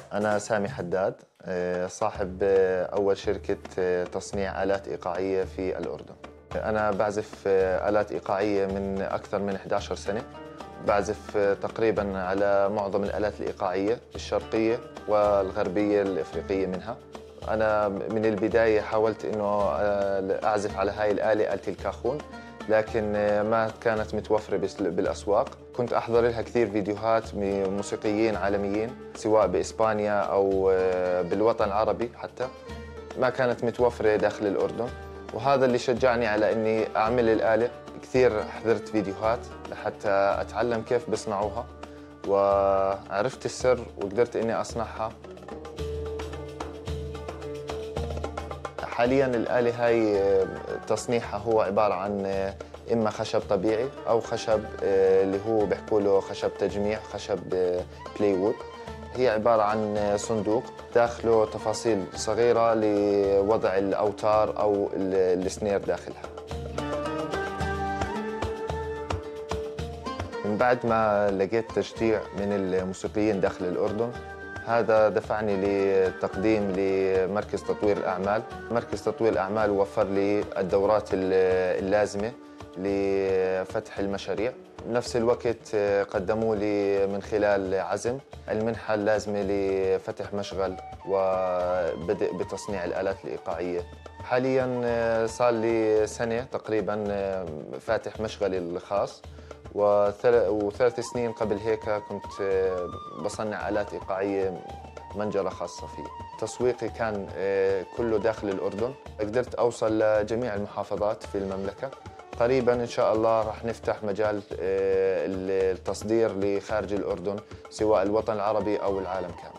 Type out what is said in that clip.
أنا سامي حداد، صاحب أول شركة تصنيع آلات إيقاعية في الأردن. أنا بعزف آلات إيقاعية من أكثر من 11 سنة. بعزف تقريباً على معظم الآلات الإيقاعية الشرقية والغربية الإفريقية منها. أنا من البداية حاولت إنه أعزف على هاي الآلة، آلة الكاخون، لكن ما كانت متوفرة بالأسواق. كنت أحضر لها كثير فيديوهات من موسيقيين عالميين سواء بإسبانيا أو بالوطن العربي حتى. ما كانت متوفرة داخل الأردن، وهذا اللي شجعني على إني أعمل الآلة. كثير حضرت فيديوهات لحتى أتعلم كيف بصنعوها، وعرفت السر وقدرت إني أصنعها. حالياً الآلة هاي تصنيعها هو عبارة عن إما خشب طبيعي أو خشب اللي هو بيحكوا له خشب تجميع، خشب بلاي وود. هي عبارة عن صندوق داخله تفاصيل صغيرة لوضع الأوتار أو السنير داخلها. من بعد ما لقيت تشجيع من الموسيقيين داخل الأردن، هذا دفعني للتقديم لمركز تطوير الأعمال. مركز تطوير الأعمال وفر لي الدورات اللازمة لفتح المشاريع. بنفس الوقت قدموا لي من خلال عزم المنحة اللازمة لفتح مشغل وبدء بتصنيع الآلات الإيقاعية. حالياً صار لي سنة تقريباً فاتح مشغلي الخاص، وثلاث سنين قبل هيك كنت بصنع آلات إيقاعية منجرة خاصة فيه. تسويقي كان كله داخل الأردن. قدرت أوصل لجميع المحافظات في المملكة. قريباً إن شاء الله رح نفتح مجال التصدير لخارج الأردن، سواء الوطن العربي أو العالم كامل.